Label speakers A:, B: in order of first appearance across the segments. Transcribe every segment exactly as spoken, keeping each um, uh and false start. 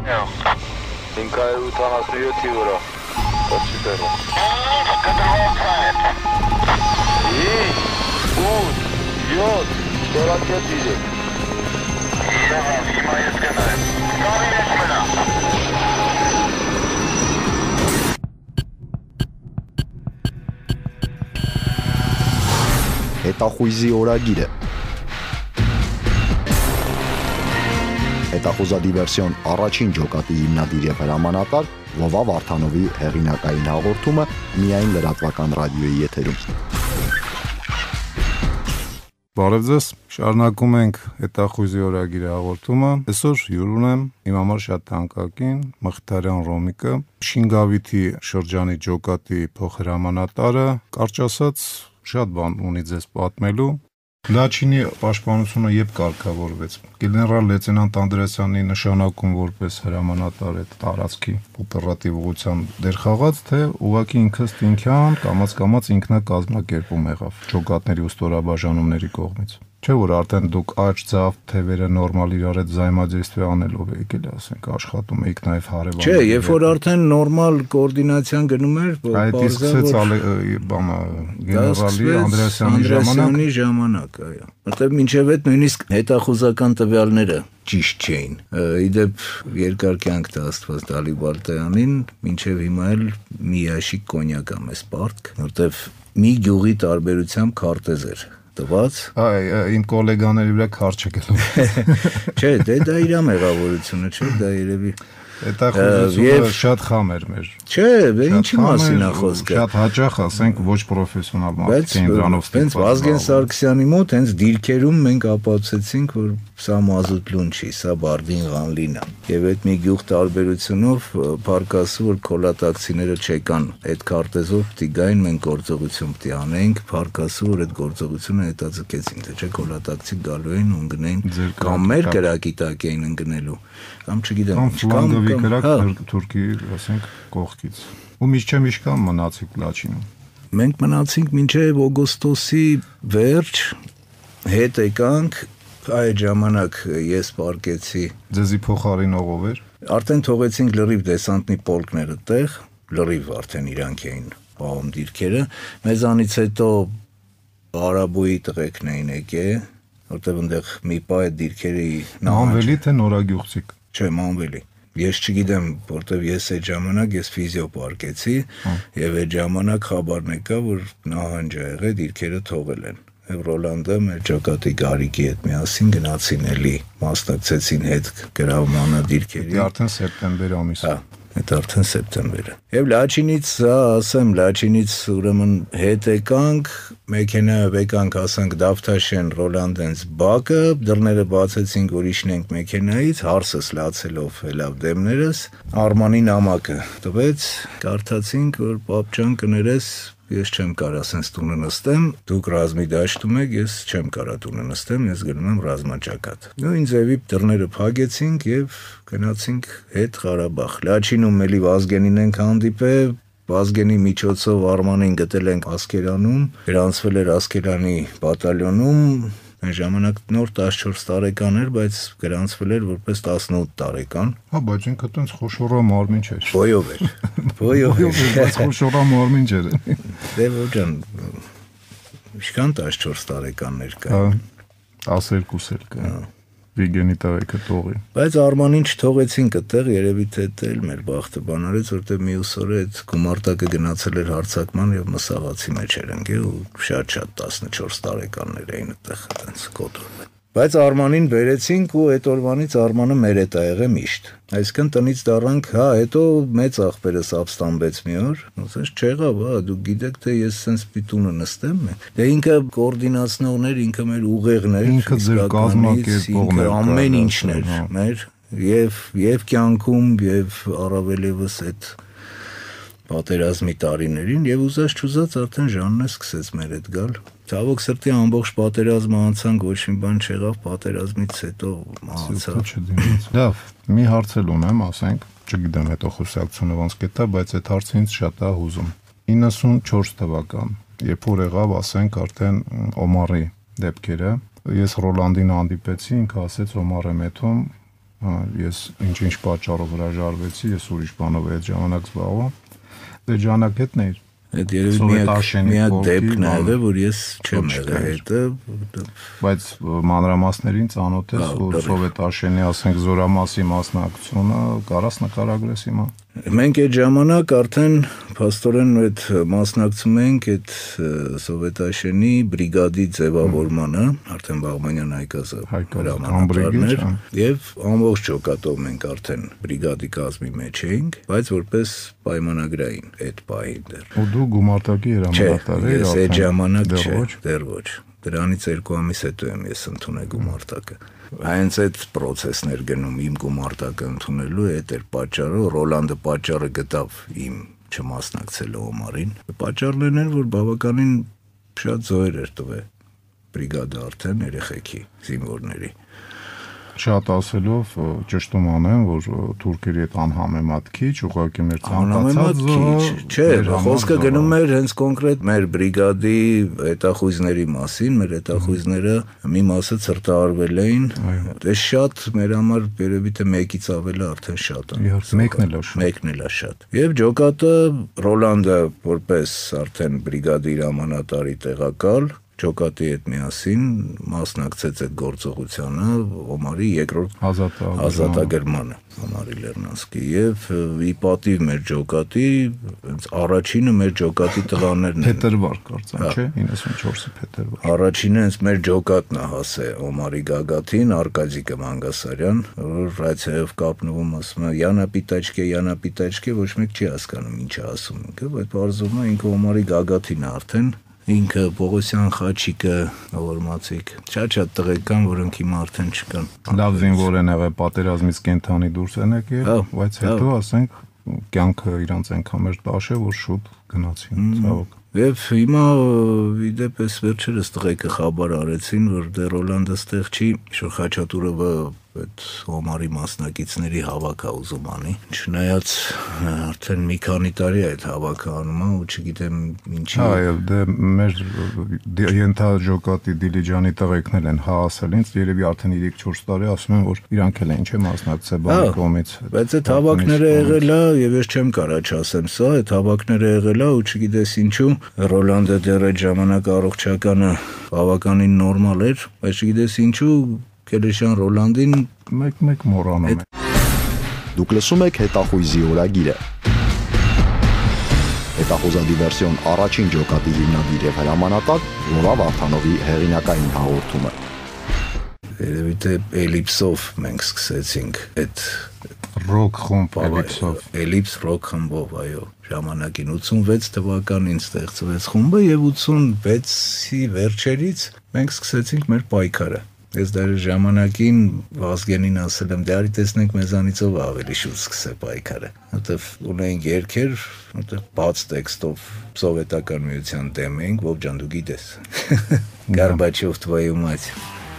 A: ինքը ութանասունյոթի վրա։ Կոչի տեղը։ Ինչ, ութ, յոթ, ստորակետ իրեք։ Եղավ, հիմա ես գնայեմ։ Կամին ես մնա։
B: Հետախույզի օրագիրը Հետախուզադիվերսիոն առաջին ջոկատի հիմնադիր և հրամանատար Վովա Վարդանովի հեղինակային հաղորդումը միայն լրատվական ռադիոյի եթերում։
C: Բարև ձեզ, շարունակում ենք հետախույզի օրագիրը հաղորդումը։ Այսօր հյուր ունեմ իմ համար շատ թանկագին Մխիթարյան Ռոմիկը, Շինգավիթի շրջանի ջոկատի փոխհրամանատարը, կարճ ասած շատ բան ունի ձեզ պատմելու։ Լաչինի պաշտպանությունը երբ կարգավորվեց։ Գեներալ լեյտենանտ Անդրեասյանի նշանակում որպես հրամանատար այդ տարածքի օպերատիվ ուղղության դեր խաղաց, թե ուղղակի ինքը ստինքյան կամաց-կամաց ինքնակազմակերպում եղավ ջոկատների ու ստորաբաժանումների կողմից։ Չէ՞ որ արդեն դուք աճ, ձավ, թևերը նորմալ իրար հետ զայմադեյստվի անելով եկել, ասենք, աշխատում եք նաև հարևան։
D: Չէ, երբ որ արդեն նորմալ կոորդինացիան գնում էր,
C: այդ իսկ սկսեց բանը գեներալի Անդրեասյանի
D: ժամանակ, այո։ Որտեղ մինչև այդ նույնիսկ հետախուզական տվյալները ճիշտ չէին։ Իդեպ երկար կյանք տա Աստված Դալիբարտյանին, մինչև հիմա էլ մի ящик կոնյակ ա մեզ պարտք, որտեղ մի գյուղի տարբերությամբ քարտեզ էր տված։
C: Այ իմ գոլեգաների վրա քարտ չգնում։
D: Չէ, դե դա իր մեղավորությունը չէ, դա երևի
C: հետախուզությունը շատ խամ էր մեր։
D: Չէ, բե ինչի մասին է խոսքը։
C: Շատ հաճախ ասենք ոչ պրոֆեսիոնալ մարդիկ էին դրանով
D: ստիպված։ Բայց Վազգեն Սարգսյանի մոտ հենց դիրքերում մենք ապացուցեցինք, որ սա մազութ լուն չի, սա բարդին ղանլին է։ Եվ այդ մի գյուղ տարբերությունով փարկասու որ քոլատակցիները չեկան այդ քարտեզով պիտի գային, մենք գործողություն պիտի անենք, փարկասու որ այդ գործողությունը հետաձգեցին, թե չէ քոլատակցի գալու էին ու ընկնեին կամ մեր կրակի տակ էին ընկնելու, կամ չգիտեմ ինչ կամ
C: կրակ Թուրքի, ասենք, կողքից։ Ու միջև ինչքան մնացիք Լաչինում։
D: Մենք մնացինք մինչև օգոստոսի վերջ, հետ եկանք, այդ ժամանակ ես պարկեցի։
C: Ձեզի փոխարինող ով էր։
D: Արդեն թողեցինք լրիվ դեսանտնի պոլկները տեղ, լրիվ արդեն իրանք էին պահում դիրքերը։ Մեզանից հետո Արաբոյի տղեկն էին եկել, որտեղ այնտեղ մի պահ այդ դիրքերի
C: Մանվելի թե Նորագյուղցիք։
D: Չէ, Մանվելի։ Ես չգիտեմ, որտեվ ես այդ ժամանակ ես ֆիզիո պարկեցի եւ այդ ժամանակ խաբարն եկա, որ նահանջ ա եղել, դիրքերը թողել են։ Եվ Ռոլանդը մեր ջոկատի Գարիկի հետ միասին գնացին էլի, մասնակցեցին հետ գրավմանը դիրքերի։
C: Դա արդեն սեպտեմբեր ամիս։
D: Հա, այդ արդեն սեպտեմբերը։ Եվ Լաչինից, ասեմ, Լաչինից ուրեմն հետ եկանք, մեքենայով եկանք, ասենք Դավթաշեն Ռոլանդենց բակը, դռները բացեցինք, որ իջնենք մեքենայից, հարսս լացելով հելավ դեմներս, Արմանի նամակը տվեց, կարդացինք, որ պապ ջան կներես, ես չեմ կարա սենց տունը նստեմ, դուք ռազմի դաշտում եք, ես չեմ կարա տունը նստեմ, ես գնում եմ ռազմաճակատ։ Ու ինձ էվի դռները փակեցինք եւ գնացինք հետ Ղարաբաղ։ Լաչինում էլի Վազգենին ենք հանդիպել, Վազգենի միջոցով Արմանին գտել ենք Ասկերանում, գրանցվել էր Ասկերանի բատալյոնում, այն ժամանակ նոր տասնչորս տարեկան էր, բայց գրանցվել էր որպես տասնութ տարեկան։
C: Հա, բայց ինքը տենց խոշորա մարմին չէր։
D: Բոյով էր։ Բոյով էր,
C: բայց խոշորա մարմին չէր։
D: Դե ոջան, ինչքան տասնչորս տարեկաններ կա։
C: տասներկու էլ կա։ Վիգենի տղեկը տողի։
D: Բայց Արմանին չթողեցինք այդտեղ, երևի թե էլ մեր բախտը բանալից, որտեղ մյուս օրը այդ գումարտակը գնացել էր հարձակման եւ մսաղացի մեջ էր ընկել ու շատ-շատ տասնչորս տարեկաններ էին այդտեղ այդպես կոտրում։ Բայց Արմանին բերեցինք ու այդ օրվանից Արմանը մեր հետ ա եղել միշտ։ Այսինքն տնից դառանք, հա, հետո մեծ աղբերս ապստամբեց մի օր, ասես չեղավ, հա, դուք գիտեք թե ես սենց պիտունը նստեմ։ Դե ինքը կոորդինացնողներ, ինքը մեր ուղեղներ,
C: ինքը ձեր կազմակերպողն էր,
D: ամեն ինչն էր մեր եւ եւ կյանքում եւ առավել եւս այդ պատերազմի տարիներին եւ ուզած չուզած արդեն Ժաննը սկսեց մեր հետ գալ։ Ցավոք սրտի ամբողջ պատերազմը անցանք, ոչ մի բան չեղավ, պատերազմից հետո մահացավ։
C: Լավ, մի հարց էլ ունեմ, ասենք, չգիտեմ հետո խոսակցությունը ոնց կետա, բայց այդ հարցը ինձ շատ է հուզում։ իննսունչորս թվական, երբ որ եղավ, ասենք, արդեն Օմարի դեպքերը, ես Ռոլանդին հանդիպեցի, ինքը ասեց Օմարը մեթում ես ինչ-ինչ պատճառով հրաժարվեցի, ես ուրիշ բանով այդ ժամանակ զբաղվում։ Դե Ջանակ հետն էր։
D: Այդ երևի միակ միակ դեպքն է եղել, որ ես չեմ եղել հետը,
C: բայց մանրամասներին ծանոթ ես, որ Սովետաշենի, ասենք, զորամասի մասնակցությունը կարաս նկարագրես հիմա։
D: Մենք այդ ժամանակ արդեն փաստորեն այդ մասնակցում ենք այդ Սովետաշենի բրիգադի ձևավորմանը, արդեն Բաղմանյան Հայկազը հրամանատարներ, եւ ամբողջ ջոկատով մենք արդեն բրիգադի կազմի մեջ էինք, բայց որպես պայմանագրային այդ պահին դեռ։
C: Ու դու գումարտակի հրամանատար ես,
D: ես այդ ժամանակ չէ, դեռ ոչ։ Դրանից երկու ամիս հետո եմ ես ընդունել գումարտակը։ Հենց այդ process-ն էր գնում իմ գումարտակը ընդունելու, այդ էր պատճառը, Ռոլանդը պատճառը գտավ իմ չմասնակցելու Օմարին։ Պատճառներն են, որ բավականին շատ զոհեր էր տվել բրիգադը արդեն երեխեքի, զինվորների։
C: Շատ ասելով ճշտում անեմ, որ թուրքերի հետ անհամեմատ քիչ, ուղղակի մեր ցանկացած
D: չէ, խոսքը գնում էր հենց կոնկրետ մեր բրիգադի հետախույզների մասին, մեր հետախույզները մի մասը ցրտարվել էին, դե շատ մեր համար երևի թե մեկից ավել արդեն շատ է։
C: Մեկն էլ է շատ։
D: Մեկն էլ է շատ։ Եվ ջոկատը Ռոլանդը որպես արդեն բրիգադի հրամանատարի տեղակալ ջոկատի հետ միասին մասնակցեց այդ գործողությանը Օմարի երկրորդ ազատագրմանը Օմարի Լեռնանսկի եւ ի պատիվ մեր ջոկատի հենց առաջինը մեր ջոկատի տղաներն են
C: փետրվար կարծեմ չէ իննսունչորսը փետրվար
D: առաջինը հենց մեր ջոկատն է հասե Օմարի գագաթին Արկադիկը Մանգասարյան որ ռացիայով կապնվում ասում է Յանա Պիտաչկե Յանա Պիտաչկե ոչ մեկ չի հասկանում ինչ է ասում ինքը բայց բարձում է ինքը Օմարի գագաթին է արդեն ինքը Պողոսյան Խաչիկը Ավորմացիկ շատ-շատ տղեկ կան որոնք հիմա արդեն չկան
C: լավ զինվոր են եղել պատերազմից կենթանի դուրս են եկել բայց հետո ասենք կյանքը իրանց այնքան մեր տաշ է որ շուտ գնացին ցավոք
D: եւ հիմա իդեպ էս վերջերս տղեկը խաբար արեցին որ դե Ռոլանդը ստեղ չի շո Խաչատուրովը այդ Օմարի մասնակիցների հավաքը ուզում անի չնայած արդեն մի քանի տարի այդ հավաքը անում է ու չգիտեմ ինչի
C: այո դե մեր ենթաջոկատի Դիլիջանի տղեկներ են հասել ինձ երևի արդեն երեք-չորս տարի ասում են որ իրանք էլ են չէ մասնակցել բանի կողմից
D: բայց այդ հավաքները եղել է եւ ես չեմ կարա չասեմ սա այդ հավաքները եղել է ու չգիտես ինչու Ռոլանդը դեռ այդ ժամանակ առողջականը բավականին նորմալ էր բայց չգիտես ինչու Կելեշյան Ռոլանդին
C: մեկ-մեկ մոռանում է։
B: Դուք լսում եք հետախույզի օրագիրը։ Հետախուզադիվերսիոն առաջին ջոկատի հիմնադիր եւ հրամանատար Վովա Վարդանովի հեղինակային հաղորդումը։
D: Երևի թե էլիպսով մենք սկսեցինք այդ
C: ռոք խումբ էլիպսով։
D: Էլիպս ռոք խմբով, այո։ Ժամանակին ութսունվեց թվականին ստեղծվեց խումբը եւ ութսունվեցի վերջերից մենք սկսեցինք մեր պայքարը։ Ես դեռ ժամանակին Վազգենին ասել եմ, դե արի տեսնենք մեզանից ով ավելի շուտ սկսե պայքարը։ Որտեվ ունեինք երգեր, որտեվ բաց տեքստով սովետական միության դեմ էինք, Վովջան դու գիտես։ Գարբաչով твою мать։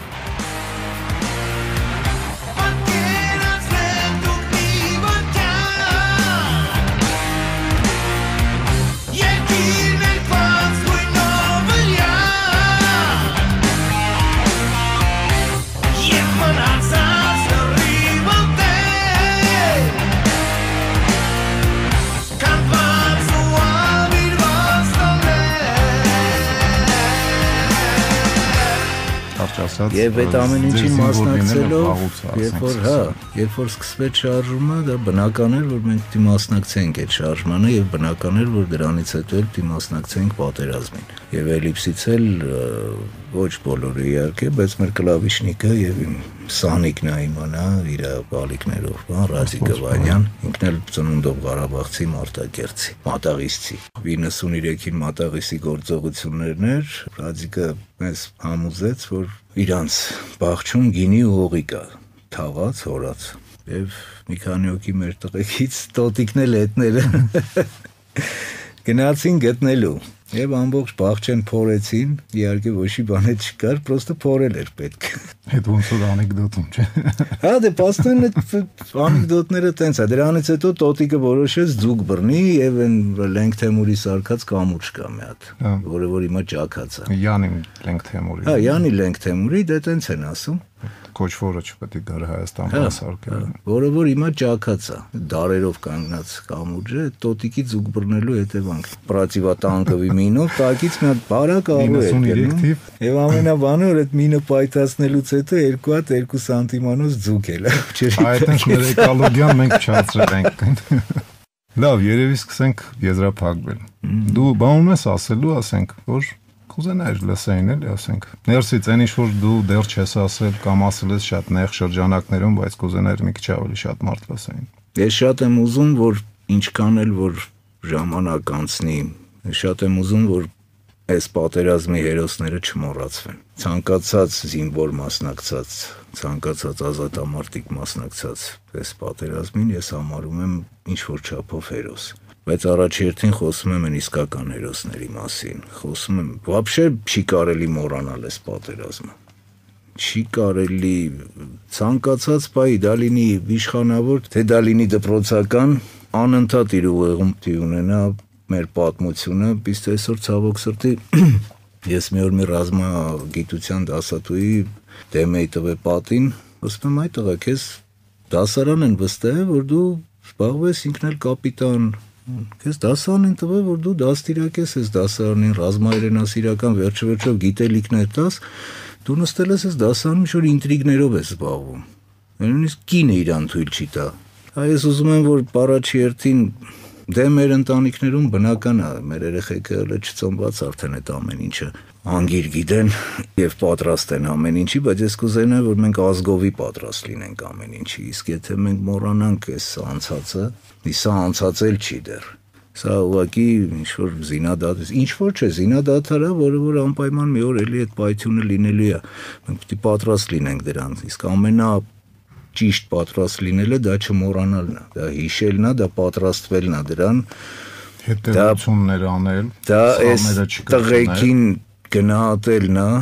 D: Եվ այդ ամեն ինչին մասնակցելով, երբ որ հա, երբ որ սկսվեց շարժումը, դա բնական էր, որ մենք դի մասնակցենք այդ շարժմանը եւ բնական էր, որ դրանից հետո դի մասնակցենք պատերազմին։ Եվ էլիպսից էլ ոչ բոլորը իհարկե, բայց մեր կլավիշնիկը եւ իմ Սանիկն է իմանա իր բալիկներով, բան Ռազիկ Գվանյան, ինքն էլ ծնունդով Ղարաբաղցի Մարտակերտցի, Մատաղիսցի։ իննսուներեքին Մատաղիսի գործողություններն էր, Ռազիկը մեզ համոզեց, որ իրանց բաղչում գինի ու հողի կա, թաղած, հորած։ Եվ մի քանի հոգի մեր տղեկից տոտիկն էլ հետները գնացին գտնելու։ Եվ ամբողջ բաղչեն փորեցին, իհարկե ոչի բան չկար, պրոստը փորել էր պետք։
C: Այդ ոնց որ անեկդոտում չէ։
D: Հա, դե պաստորեն այդ անեկդոտները տենց է։ Դրանից հետո տոտիկը որոշեց ձուկ բռնի եւ այն Լենք Թեմուրի սարքած կամուջ կա մի հատ, որը որ հիմա ճաքած է։
C: Յանի Լենք Թեմուրի։
D: Հա, Յանի Լենք Թեմուրի, դե տենց են ասում։
C: Քոչվորը չպետք է գար Հայաստան մասարկել։
D: Որը որ հիմա ճակած է, դարերով կանգնած կամուրջը, տոտիկի ձուկ բռնելու հետևանք։ Պրատիվատանկովի մինով տակից մի հատ բարակ արու է գնում։ Եվ ամենաբանը որ այդ մինը պայթացնելուց հետո երկու հատ երկու սանտիմանոց ձուկ էլ է։
C: Այդ ինչ մեր էկոլոգիան մենք չացրել ենք։ Լավ, երևի սկսենք եզրափակվել։ Դու բան ունես ասելու, ասենք, որ կուզենայր լսեին էլի, ասենք։ Ներսից այն ինչ որ դու դեռ չես ասել կամ ասել ես շատ նեղ շրջանակներում, բայց կուզենայր մի քիչ ավելի շատ մարդ լսեին։
D: Ես շատ եմ ուզում, որ ինչքան էլ որ ժամանակ անցնի, շատ եմ ուզում, որ այս պատերազմի հերոսները չմոռացվեն։ Ցանկացած զինվոր մասնակցած, ցանկացած ազատամարտիկ մասնակցած այս պատերազմին ես համարում եմ ինչ որ չափով հերոս։ Բայց առաջերտին խոսում եմ իսկական հերոսների մասին։ Խոսում եմ, вообще չի կարելի մոռանալ այս պատերազմը։ Չի կարելի ցանկացած բայ դա լինի իշխանավոր, թե դա լինի դպրոցական, անընդհատ իր ուղեղում թի ունենա մեր պատմությունը, իսկ այսօր ցավոք սրտի ես մի օր մի ռազմագիտության դասատուի դեմ էի տվել պատին, ասում եմ այ տղա, քեզ դասարան են վստահել, որ դու զբաղվես ինքն էլ կապիտան, քեզ դասարան են տվել, որ դու դաստիարակ ես այս դասարանին, ռազմահայրենասիրական վերջը-վերջով գիտելիքներ տաս, դու նստել ես այս դասարանում ինչ-որ ինտրիգներով ես զբաղվում, նույնիսկ կինը իրան թույլ չի տա։ Այս ուզում եմ, որ առաջի հերթին դե մեր ընտանիքներում բնական է, մեր երեխեքը հələ չծնված արդեն այդ ամեն ինչը անգիր գիտեն եւ պատրաստ են ամեն ինչի, բայց ես կուզենայի, որ մենք ազգովի պատրաստ լինենք ամեն ինչի, իսկ եթե մենք մոռանանք այս անցածը, սա անցածել չի դեռ։ Սա ուղղակի ինչ որ զինադատ, ինչ որ չէ, զինադատարը, որը որ անպայման մի օր էլի այդ պայթյունը լինելու է։ Մենք պետք է պատրաստ լինենք դրան, իսկ ամենա ճիշտ պատրաստ լինելը դա չմոռանալն է, դա հիշելն է, դա պատրաստվելն է դրան,
C: հետևություններ անել,
D: դա այս տղեկին գնահատելն է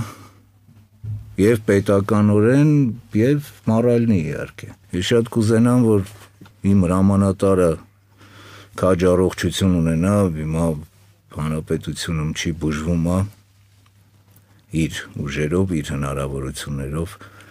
D: եւ պետականորեն եւ մորալնի իհարկե։ Ես շատ կուզենամ, որ իմ հրամանատարը քաջ առողջություն ունենա, հիմա հանրապետությունում չի բուժվում է իր ուժերով, իր հնարավորություններով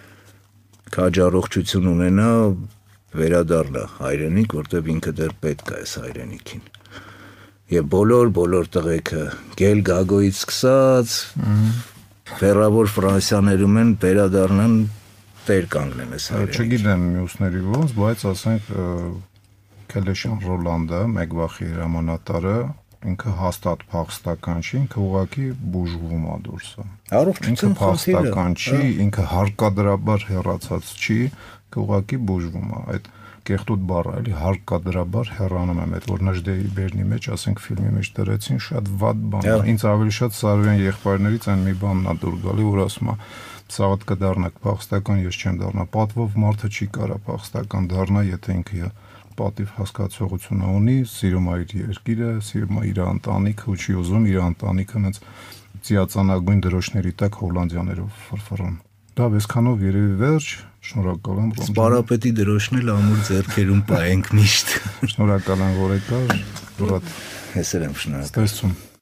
D: քաջ առողջություն ունենա, վերադառնա հայրենիք, որտեղ ինքը դեռ պետք է այս հայրենիքին։ Եվ բոլոր բոլոր տղեկը գել գագոից սկսած ֆերավոր Ֆրանսիաներում են վերադառնան տեր կանգնեն այս հայրենիքին։
C: Չգիտեմ մյուսների ոնց, բայց ասենք Քելեշյան Ռոլանդը, Մեգվախի հրամանատարը, ինքը հաստատ փախստական չի, ինքը ուղղակի բուժվում է դուրսը։ Ինքը փախստական չի, ինքը հարկադրաբար հեռացած չի, ուղղակի բուժվում է։ Այդ կեղտուտ բառը, էլի հարկադրաբար հեռանում եմ, այդ որ Նժդեի Բերնի մեջ, ասենք ֆիլմի մեջ դրեցին, շատ վատ բան է։ Ինձ ավելի շատ Սարոյան եղբայրներից այն մի բանն է դուր գալի, որ ասում է Սաղատ կդառնաք փախստական, ես չեմ դառնա։ Պատվով մարդը չի կարա փախստական դառնա, եթե ինքը պատիվ հասկացողությունը ունի, սիրում է իր երկիրը, սիրում է իր ընտանիքը, ու չի ուզում իր ընտանիքը հենց ծիածանագույն դրոշների տակ հոլանդյաներով ֆրֆռան։ Դա այսքանով երևի վերջ, շնորհակալ եմ Ռոմ։
D: Սպարապետի դրոշն էլ ամուր ձեռքերում պահենք միշտ։
C: Շնորհակալ եմ, որ եկար, ուրախ։
D: Հեսեր եմ շնորհակալ։
C: Ստեսություն։